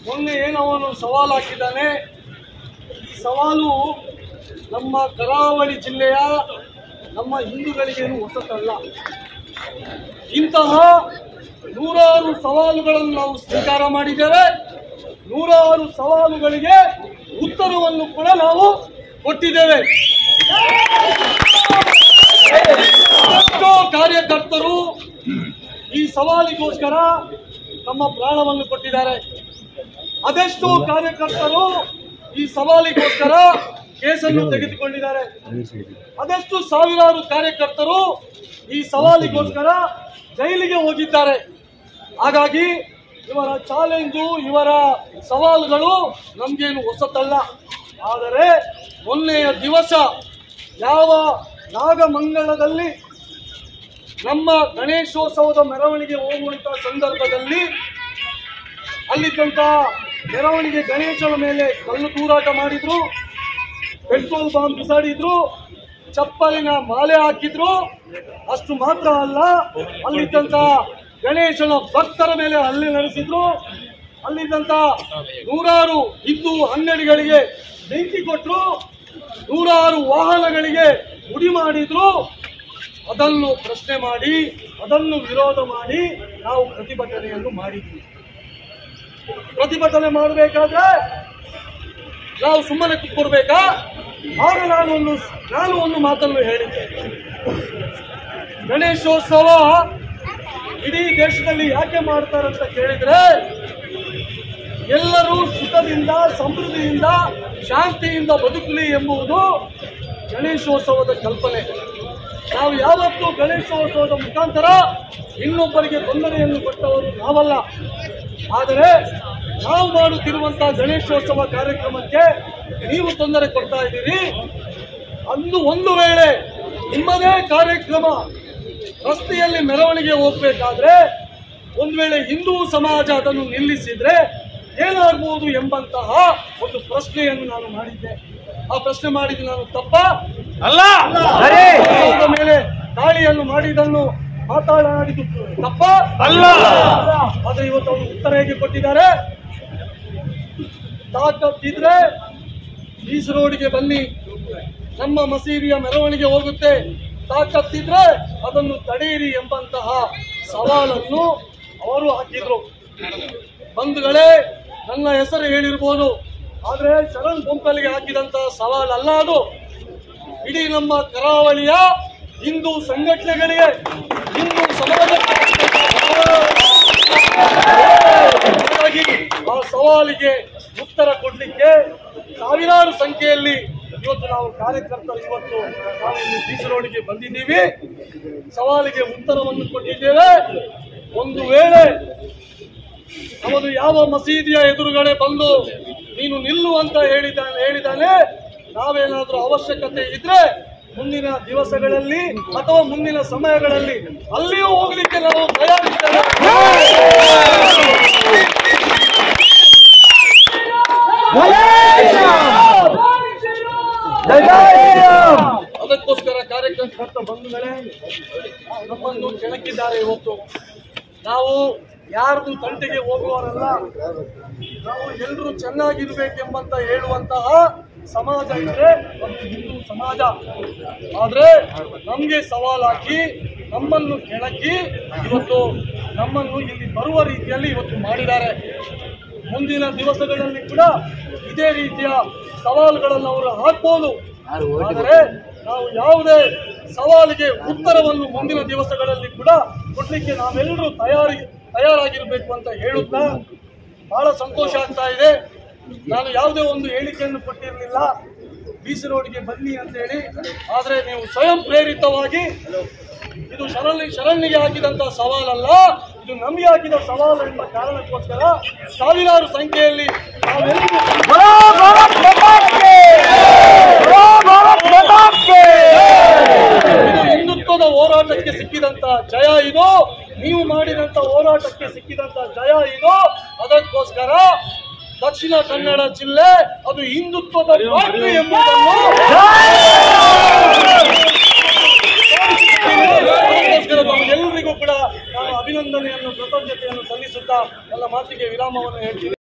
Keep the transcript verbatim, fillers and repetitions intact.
ಮೊನ್ನೆ ಏನವನು ಸವಾಲು ಹಾಕಿದ್ದಾನೆ. ಈ ಸವಾಲು ನಮ್ಮ ಕರಾವಳಿ ಜಿಲ್ಲೆಯ ನಮ್ಮ ಹಿಂದೂಗಳಿಗೇನು ಹೊಸತಲ್ಲ. ಇಂತಹ ನೂರಾರು ಸವಾಲುಗಳನ್ನು ನಾವು ಸ್ವೀಕಾರ ಮಾಡಿದ್ದೇವೆ. ನೂರಾರು ಸವಾಲುಗಳಿಗೆ ಉತ್ತರವನ್ನು ಕೂಡ ನಾವು ಕೊಟ್ಟಿದ್ದೇವೆ. ಎಷ್ಟೋ ಕಾರ್ಯಕರ್ತರು ಈ ಸವಾಲಿಗೋಸ್ಕರ ತಮ್ಮ ಪ್ರಾಣವನ್ನು ಕೊಟ್ಟಿದ್ದಾರೆ. ಅದೆಷ್ಟೋ ಕಾರ್ಯಕರ್ತರು ಈ ಸವಾಲಿಗೋಸ್ಕರ ಕೇಸನ್ನು ತೆಗೆದುಕೊಂಡಿದ್ದಾರೆ. ಅದೆಷ್ಟು ಸಾವಿರಾರು ಕಾರ್ಯಕರ್ತರು ಈ ಸವಾಲಿಗೋಸ್ಕರ ಜೈಲಿಗೆ ಹೋಗಿದ್ದಾರೆ. ಹಾಗಾಗಿ ಇವರ ಚಾಲೆಂಜು, ಇವರ ಸವಾಲುಗಳು ನಮಗೇನು ಹೊಸತಲ್ಲ. ಆದರೆ ಮೊನ್ನೆಯ ದಿವಸ ಯಾವ ನಾಗಮಂಗಲದಲ್ಲಿ ನಮ್ಮ ಗಣೇಶೋತ್ಸವದ ಮೆರವಣಿಗೆ ಹೋಗುವಂತ ಸಂದರ್ಭದಲ್ಲಿ ಅಲ್ಲಿದ್ದಂತ ಮೆರವಣಿಗೆ ಗಣೇಶನ ಮೇಲೆ ಕಲ್ಲು ತೂರಾಟ ಮಾಡಿದ್ರು, ಪೆಟ್ರೋಲ್ ಬಾಂಬ್ ಬಿಸಾಡಿದ್ರು, ಚಪ್ಪಲಿನ ಮಾಲೆ ಹಾಕಿದ್ರು. ಅಷ್ಟು ಮಾತ್ರ ಅಲ್ಲ, ಅಲ್ಲಿದ್ದಂತ ಗಣೇಶನ ಭಕ್ತರ ಮೇಲೆ ಹಲ್ಲೆ ನಡೆಸಿದ್ರು. ಅಲ್ಲಿದ್ದಂತ ನೂರಾರು ಹಿಂದೂ ಅಂಗಡಿಗಳಿಗೆ ಬೆಂಕಿ ಕೊಟ್ಟರು, ನೂರಾರು ವಾಹನಗಳಿಗೆ ಉಡಿ ಮಾಡಿದ್ರು. ಅದನ್ನು ಪ್ರಶ್ನೆ ಮಾಡಿ, ಅದನ್ನು ವಿರೋಧ ಮಾಡಿ ನಾವು ಪ್ರತಿಭಟನೆಯನ್ನು ಮಾಡಿದ್ವಿ. ಪ್ರತಿಭಟನೆ ಮಾಡಬೇಕಾದ್ರೆ ನಾವು ಸುಮ್ಮನೆ ಕೂತ್ಕೊಡ್ಬೇಕಾ? ಆಗ ನಾನು ಒಂದು ನಾನು ಒಂದು ಮಾತನ್ನು ಹೇಳಿದ್ದೆ. ಗಣೇಶೋತ್ಸವ ಇಡೀ ದೇಶದಲ್ಲಿ ಯಾಕೆ ಮಾಡ್ತಾರಂತ ಕೇಳಿದ್ರೆ, ಎಲ್ಲರೂ ಸುಖದಿಂದ, ಸಮೃದ್ಧಿಯಿಂದ, ಶಾಂತಿಯಿಂದ ಬದುಕಲಿ ಎಂಬುದು ಗಣೇಶೋತ್ಸವದ ಕಲ್ಪನೆ. ನಾವು ಯಾವತ್ತೂ ಗಣೇಶೋತ್ಸವದ ಮುಖಾಂತರ ಇನ್ನೊಬ್ಬರಿಗೆ ತೊಂದರೆಯನ್ನು ಕೊಟ್ಟವರು ನಾವಲ್ಲ. ಆದರೆ ನಾವು ಮಾಡುತ್ತಿರುವಂತಹ ಗಣೇಶೋತ್ಸವ ಕಾರ್ಯಕ್ರಮಕ್ಕೆ ನೀವು ತೊಂದರೆ ಕೊಡ್ತಾ ಇದ್ದೀರಿ. ಅಂದು ಒಂದು ವೇಳೆ ನಿಮ್ಮದೇ ಕಾರ್ಯಕ್ರಮ ರಸ್ತೆಯಲ್ಲಿ ಮೆರವಣಿಗೆ ಹೋಗಬೇಕಾದ್ರೆ ಒಂದು ವೇಳೆ ಹಿಂದೂ ಸಮಾಜ ಅದನ್ನು ನಿಲ್ಲಿಸಿದ್ರೆ ಏನಾಗಬಹುದು ಎಂಬಂತಹ ಒಂದು ಪ್ರಶ್ನೆಯನ್ನು ನಾನು ಮಾಡಿದ್ದೆ. ಆ ಪ್ರಶ್ನೆ ಮಾಡಿದ್ದು ನಾನು ತಪ್ಪ ಅಲ್ಲ. ಮೇಲೆ ದಾಳಿಯನ್ನು ಮಾಡಿದ್ದನ್ನು ಮಾತಾಡಿದ್ದು ತಪ್ಪ ಅಲ್ಲ. ಆದರೆ ಇವತ್ತು ಅವರು ಉತ್ತರ ಹೇಗೆ ಕೊಟ್ಟಿದ್ದಾರೆ? ತಾಕತ್ತಿದ್ರೆ ಬೀಚ್ ರೋಡ್ಗೆ ಬನ್ನಿ, ನಮ್ಮ ಮಸೀದಿಯ ಮೆರವಣಿಗೆ ಹೋಗುತ್ತೆ, ತಾಕತ್ತಿದ್ರೆ ಅದನ್ನು ತಡೆಯಿರಿ ಎಂಬಂತಹ ಸವಾಲನ್ನು ಅವರು ಹಾಕಿದ್ರು. ಬಂಧುಗಳೇ, ನನ್ನ ಹೆಸರು ಹೇಳಿರ್ಬೋದು, ಆದರೆ ಶರಣ್ ಬೊಂಪಲಿಗೆ ಹಾಕಿದಂತಹ ಸವಾಲಲ್ಲ ಅದು. ಇಡೀ ನಮ್ಮ ಕರಾವಳಿಯ ಹಿಂದೂ ಸಂಘಟನೆಗಳಿಗೆ, ಹಿಂದೂ ಸಮಾಜಕ್ಕೆ ಆ ಸವಾಲಿಗೆ ಉತ್ತರ ಕೊಡಲಿಕ್ಕೆ ಸಾವಿರಾರು ಸಂಖ್ಯೆಯಲ್ಲಿ ಇವತ್ತು ನಾವು ಕಾರ್ಯಕರ್ತರು ಇವತ್ತು ನಾವು ಇಲ್ಲಿ ಬೀಚ್ ರೋಡ್ಗೆ ಬಂದಿದ್ದೀವಿ. ಸವಾಲಿಗೆ ಉತ್ತರವನ್ನು ಕೊಟ್ಟಿದ್ದೇವೆ. ಒಂದು ವೇಳೆ ಅವನು ಯಾವ ಮಸೀದಿಯ ಎದುರುಗಡೆ ಬಂದು ನೀನು ನಿಲ್ಲು ಅಂತ ಹೇಳಿದ್ದಾನೆ ಹೇಳಿದ್ದಾನೆ ನಾವೇನಾದ್ರೂ ಅವಶ್ಯಕತೆ ಇದ್ರೆ ಮುಂದಿನ ದಿವಸಗಳಲ್ಲಿ ಅಥವಾ ಮುಂದಿನ ಸಮಯಗಳಲ್ಲಿ ಅಲ್ಲಿಯೂ ಹೋಗ್ಲಿಕ್ಕೆ ನಾವು ತಯಾರಿದ್ದೇವೆ. ಅದಕ್ಕೋಸ್ಕರ ಕಾರ್ಯಕರ್ತ ಬಂಧುಗಳೇ ನಮ್ಮನ್ನು ಕೆಣಕಿದ್ದಾರೆ. ಇವತ್ತು ನಾವು ಯಾರ್ದು ತಂಟೆಗೆ ಹೋಗುವವರಲ್ಲ. ನಾವು ಎಲ್ಲರೂ ಚೆನ್ನಾಗಿರ್ಬೇಕೆಂಬಂತ ಹೇಳುವಂತಹ ಸಮಾಜ ಇದ್ರೆ ಅದು ಹಿಂದೂ ಸಮಾಜ. ಆದ್ರೆ ನಮ್ಗೆ ಸವಾಲ್ ಹಾಕಿ ನಮ್ಮನ್ನು ಕೆಣಕಿ ಇವತ್ತು ನಮ್ಮನ್ನು ಇಲ್ಲಿ ಬರುವ ರೀತಿಯಲ್ಲಿ ಇವತ್ತು ಮಾಡಿದ್ದಾರೆ. ಮುಂದಿನ ದಿವಸಗಳಲ್ಲಿ ಕೂಡ ಇದೇ ರೀತಿಯ ಸವಾಲುಗಳನ್ನು ಅವರು ಹಾಕ್ಬೋದು. ಆದರೆ ನಾವು ಯಾವುದೇ ಸವಾಲಿಗೆ ಉತ್ತರವನ್ನು ಮುಂದಿನ ದಿವಸಗಳಲ್ಲಿ ಕೂಡ ಕೊಡ್ಲಿಕ್ಕೆ ನಾವೆಲ್ಲರೂ ತಯಾರಿ ತಯಾರಾಗಿರ್ಬೇಕು ಅಂತ ಹೇಳುತ್ತಾ ಬಹಳ ಸಂತೋಷ ಆಗ್ತಾ ಇದೆ. ನಾನು ಯಾವುದೇ ಒಂದು ಹೇಳಿಕೆಯನ್ನು ಕೊಟ್ಟಿರಲಿಲ್ಲ ಬೀಚ್ ರೋಡ್ಗೆ ಬನ್ನಿ ಅಂತ ಹೇಳಿ. ಆದರೆ ನೀವು ಸ್ವಯಂ ಪ್ರೇರಿತವಾಗಿ ಇದು ಶರಣಿ ಶರಣ್ಣಿಗೆ ಹಾಕಿದಂತಹ ಸವಾಲಲ್ಲ, ಇದು ನಮಗೆ ಹಾಕಿದ ಸವಾಲು ಎಂಬ ಕಾರಣಕ್ಕೋಸ್ಕರ ಸಾವಿರಾರು ಸಂಖ್ಯೆಯಲ್ಲಿ ಇದು ಹಿಂದುತ್ವದ ಹೋರಾಟಕ್ಕೆ ಸಿಕ್ಕಿದಂತ ಜಯ. ಇದು ನೀವು ಮಾಡಿದಂತ ಹೋರಾಟಕ್ಕೆ ಸಿಕ್ಕಿದಂತ ಜಯ ಇದು. ಅದಕ್ಕೋಸ್ಕರ ದಕ್ಷಿಣ ಕನ್ನಡ ಜಿಲ್ಲೆ ಅದು ಹಿಂದುತ್ವದ ಪಾರ್ಟಿ ಎಂಬುದನ್ನು ಎಲ್ಲರಿಗೂ ಕೂಡ ನಾನು ಅಭಿನಂದನೆಯನ್ನು, ಕೃತಜ್ಞತೆಯನ್ನು ಸಲ್ಲಿಸುತ್ತಾ ನನ್ನ ಮಾತಿಗೆ ವಿರಾಮವನ್ನು ಹೇಳ್ತೀನಿ.